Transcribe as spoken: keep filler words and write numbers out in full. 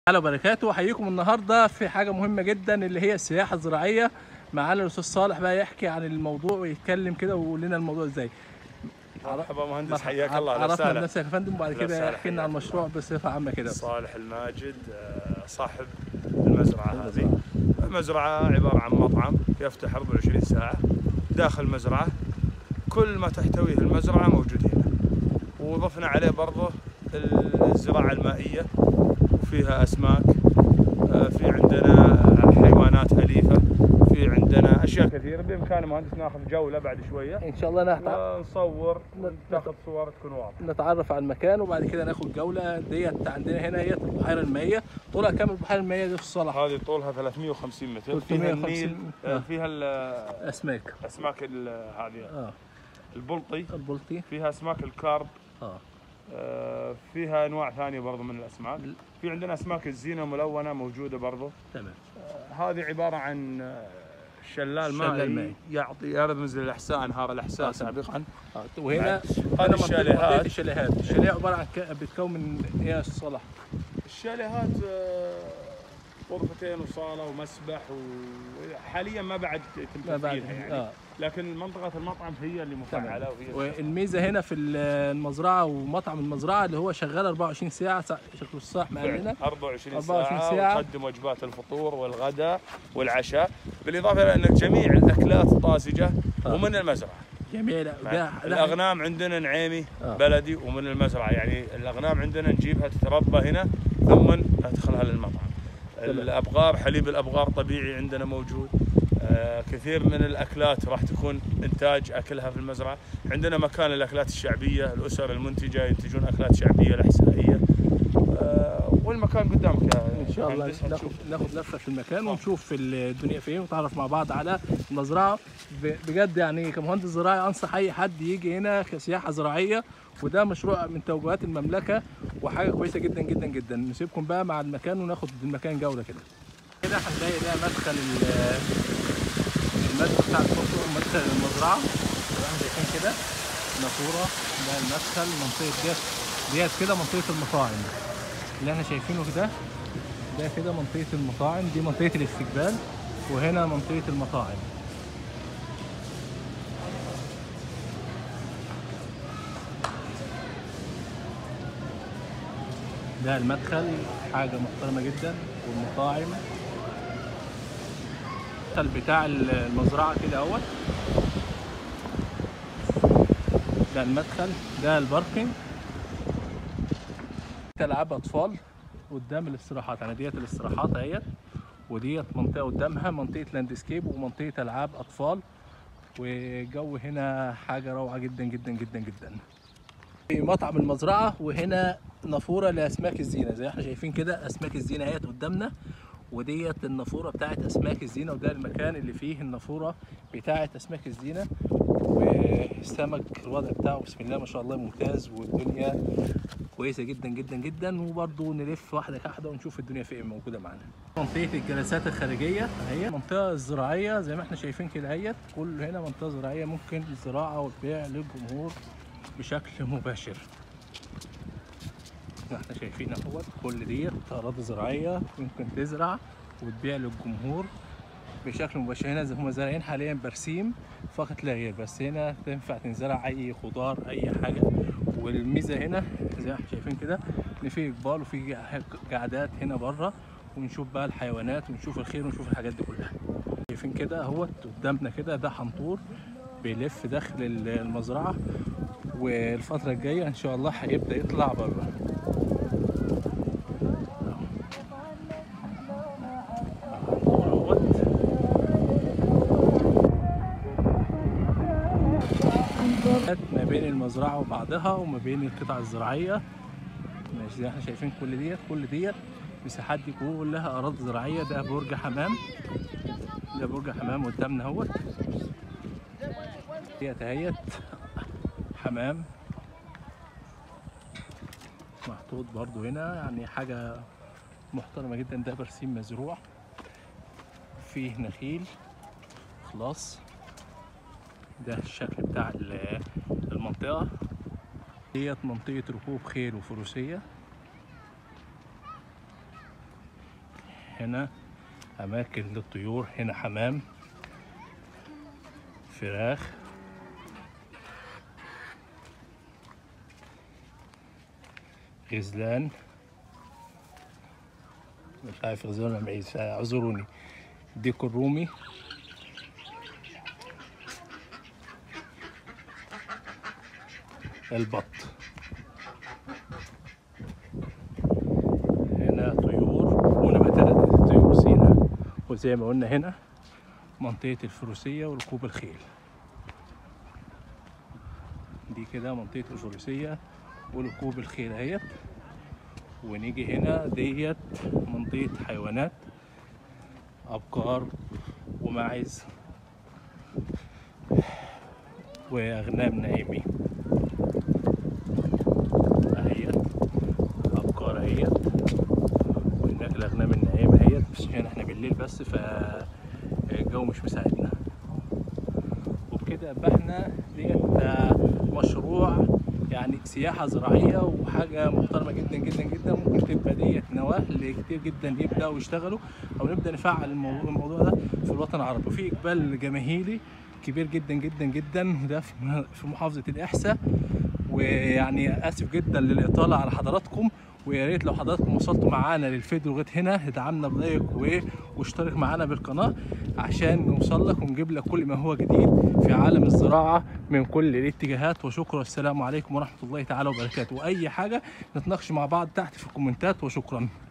تعالى وبركاته. احييكم النهارده في حاجه مهمه جدا اللي هي السياحه الزراعيه. معانا الاستاذ صالح بقى يحكي عن الموضوع ويتكلم كده ويقول لنا الموضوع ازاي. مرحبا مهندس، حياك الله. عرفنا بنفسك يا فندم وبعد كده احكي لنا عن المشروع بصفه عامه كده. صالح الماجد صاحب المزرعه هذه. المزرعه عباره عن مطعم يفتح أربعة وعشرين ساعه داخل المزرعه. كل ما تحتويه المزرعه موجود هنا، وضفنا عليه برضه الزراعه المائيه وفيها اسماك، في عندنا حيوانات اليفه، في عندنا اشياء كثيره. بامكان مهندس ناخذ جوله بعد شويه ان شاء الله، نتع... ونصور وناخذ صور تكون واضحه، نتعرف على المكان وبعد كده ناخذ جوله. ديت عندنا هنا هي البحيره المائيه. طولها كام البحيره المائيه دي في الصالح؟ هذه طولها ثلاثمئة وخمسين متر. فيها النيل، آه. فيها الاسماك اسماك هذه اه البلطي البلطي فيها اسماك الكارب، اه آه فيها انواع ثانيه برضه من الاسماك. في عندنا اسماك الزينه ملونه موجوده برضه. تمام. آه هذه عباره عن شلال مائي يعطي يرمز للاحساء، انهار الاحساء آه سابقا. آه. وهنا هذه الشاليهات. الشاليهات الشاليه عباره عن ك... بتكون من ايه يا صلاح؟ الشاليهات غرفتين وصاله ومسبح، وحاليا ما بعد تم تفعيلها يعني. آه. لكن منطقه المطعم هي اللي مفعله. وهي والميزه هنا في المزرعه ومطعم المزرعه اللي هو شغال أربعة وعشرين ساعه. شكله الصح ما لنا أربعة وعشرين ساعه وتقدم وجبات الفطور والغداء والعشاء، بالاضافه الى ان جميع الاكلات طازجه آه. ومن المزرعه. جميل. الاغنام عندنا نعيمي آه. بلدي ومن المزرعه، يعني الاغنام عندنا نجيبها تتربى هنا ثم ندخلها للمطعم. الابقار، حليب الابقار طبيعي عندنا موجود. آه كثير من الاكلات راح تكون انتاج اكلها في المزرعه. عندنا مكان للاكلات الشعبيه، الاسر المنتجه ينتجون اكلات شعبيه الاحسائيه. آه والمكان قدامك ان شاء الله. ناخذ ناخذ لفه في المكان ونشوف الدنيا فين ونتعرف مع بعض على المزرعه. بجد يعني كمهندس زراعي انصح اي حد يجي هنا كسياحه زراعيه، وده مشروع من توجهات المملكه وحاجه كويسه جدا جدا جدا. نسيبكم بقى مع المكان وناخد المكان جوله كده. كده هنلاقي ده مدخل المدخل بتاع الفندق، مدخل المزرعه زي ما احنا شايفين كده، نافوره. ده المدخل. منطقه ديت ديت كده منطقه المطاعم اللي احنا شايفينه كده. ده كده منطقه المطاعم، دي منطقه الاستقبال، وهنا منطقه المطاعم. ده المدخل، حاجة محترمة جدا. والمطاعم المدخل بتاع المزرعة كده اهوت. ده المدخل. ده الباركينج. ألعاب أطفال قدام الاستراحات، يعني ديت الاستراحات اهيت، وديت منطقة قدامها منطقة لاندسكيب ومنطقة ألعاب أطفال. والجو هنا حاجة روعة جدا جدا جدا جدا. مطعم المزرعة، وهنا نافورة لأسماك الزينة زي ما احنا شايفين كده. أسماك الزينة اهيت قدامنا، وديت النافورة بتاعت أسماك الزينة، وده المكان اللي فيه النافورة بتاعت أسماك الزينة. والسمك الوضع بتاعه بسم الله ما شاء الله ممتاز، والدنيا كويسة جدا جدا جدا. وبرضه نلف واحدة واحدة ونشوف الدنيا فين موجودة معانا. منطقة الجلسات الخارجية اهي، المنطقة الزراعية زي ما احنا شايفين كده اهيت. كل هنا منطقة زراعية ممكن الزراعة والبيع للجمهور بشكل مباشر. احنا شايفين اهوت كل ديت اراضي زراعيه ممكن تزرع وتبيع للجمهور بشكل مباشر. هنا زي هم زارعين حاليا برسيم فقط لا غير، بس هنا تنفع تنزرع اي خضار اي حاجه. والميزه هنا زي ما احنا شايفين كده ان في اقبال وفي قعدات هنا بره، ونشوف بقى الحيوانات ونشوف الخير ونشوف الحاجات دي كلها. شايفين كده اهوت قدامنا كده، ده حنطور بيلف داخل المزرعه، والفترة الجاية إن شاء الله هيبدأ يطلع بره. ما بين المزرعة وبعضها وما بين القطع الزراعية. ماشي زي ما احنا شايفين كل ديت كل ديت مساحات دي كلها أراضي زراعية. ده برج حمام، ده برج حمام قدامنا اهوت. ديت اهيت حمام محطوط برضو هنا، يعني حاجة محترمة جدا. ده برسيم مزروع فيه نخيل خلاص. ده الشكل بتاع المنطقة ديت، منطقة ركوب خيل وفروسية. هنا أماكن للطيور، هنا حمام، فراخ، غزلان، مش عارف غزلان ولا معيز، اعذروني، ديك الرومي، البط. هنا طيور ونباتات طيور سينا، وزي ما قلنا هنا منطقة الفروسية وركوب الخيل. دي كده منطقة الفروسية وركوب الخيل اهيت. ونيجي هنا ديت منطقة حيوانات، أبقار وماعز وأغنام نعيمي اهيت، أبقار اهيت، وهناك الأغنام النعيمة اهيت، بس عشان احنا بالليل بس فالجو مش مساعدنا. وبكده يبقى احنا ديت مشروع يعني سياحة زراعية وحاجة محترمة جدا جدا جدا. ممكن تبقى ديت نواة لكتير جدا يبدأوا يشتغلوا أو نبدأ نفعل الموضوع, الموضوع ده في الوطن العربي. وفي إقبال جماهيري كبير جدا جدا جدا، وده في محافظة الإحساء. ويعني آسف جدا للإطالة على حضراتكم، ويا ريت لو حضراتكم وصلتوا معانا للفيديو لغايه هنا ادعمنا بلايك واشترك معانا بالقناه عشان نوصل لك ونجيب لك كل ما هو جديد في عالم الزراعه من كل الاتجاهات. وشكرا، والسلام عليكم ورحمه الله تعالى وبركاته. واي حاجه نتناقش مع بعض تحت في الكومنتات، وشكرا.